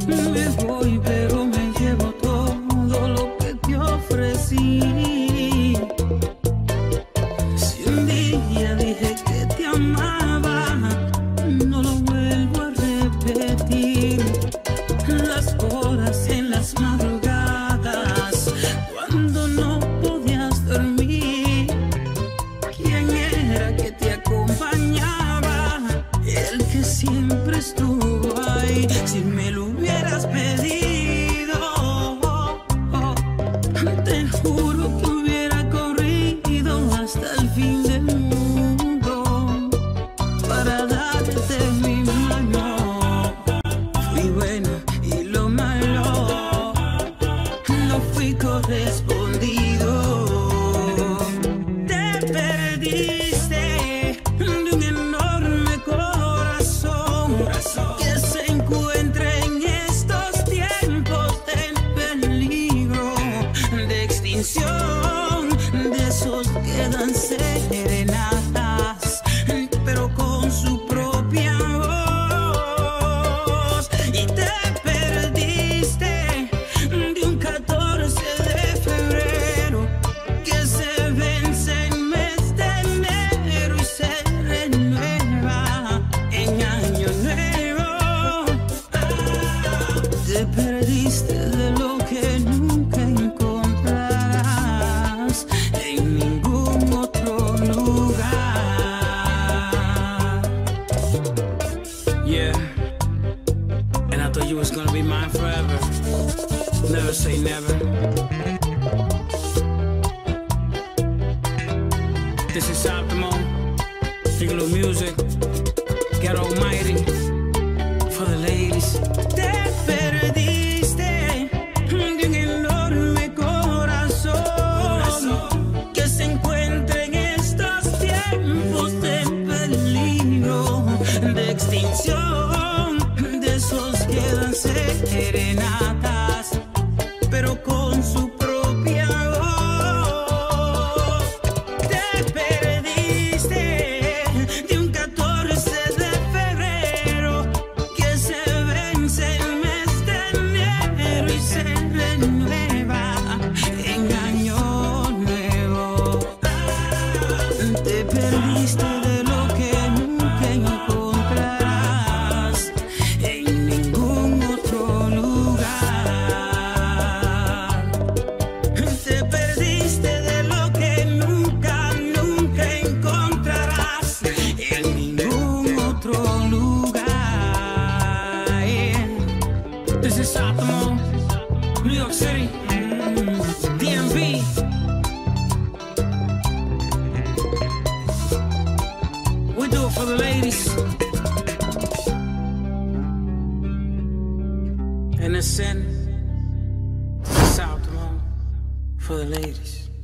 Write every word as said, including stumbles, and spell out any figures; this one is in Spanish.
Me voy, pero me llevo todo lo que te ofrecí. Si un día dije que te amaba, no lo vuelvo a repetir. Las horas en las madrugadas, cuando no podías dormir, ¿quién era que te acompañaba? El que siempre estuvo ahí. Si me lo hubieras pedido, te juro que hubiera corrido hasta el fin del mundo para darte mi mano. Fui bueno y lo malo no fui correspondido. Te perdiste de un enorme corazón que se encuentra en estos tiempos en peligro de extinción. De esos que dan serenatas, pero con su propia voz. Y te perdiste de un catorce de febrero que se vence en mes de enero y se renueva en año nuevo. Te perdiste de lo que nunca encontrarás en ningún otro lugar. Yeah, and I thought you was gonna be mine forever. Never say never. This is Optimo, Figalo Music, Get Almighty, for the ladies. Te perdiste de un enorme corazón que se encuentra en estos tiempos de peligro de extinción. De esos que dan serenatas, pero con su propia voz. Te perdiste de un catorce de febrero que se vence el mes de enero y se renueva en año nuevo. Te perdiste de lo que nunca encontrarás en ningún otro lugar. Te perdiste de lo que nunca, nunca encontrarás en ningún otro lugar. Yeah. This is Optimo, New York City, D M V. We do it for the ladies. Innocent, it's Optimo for the ladies.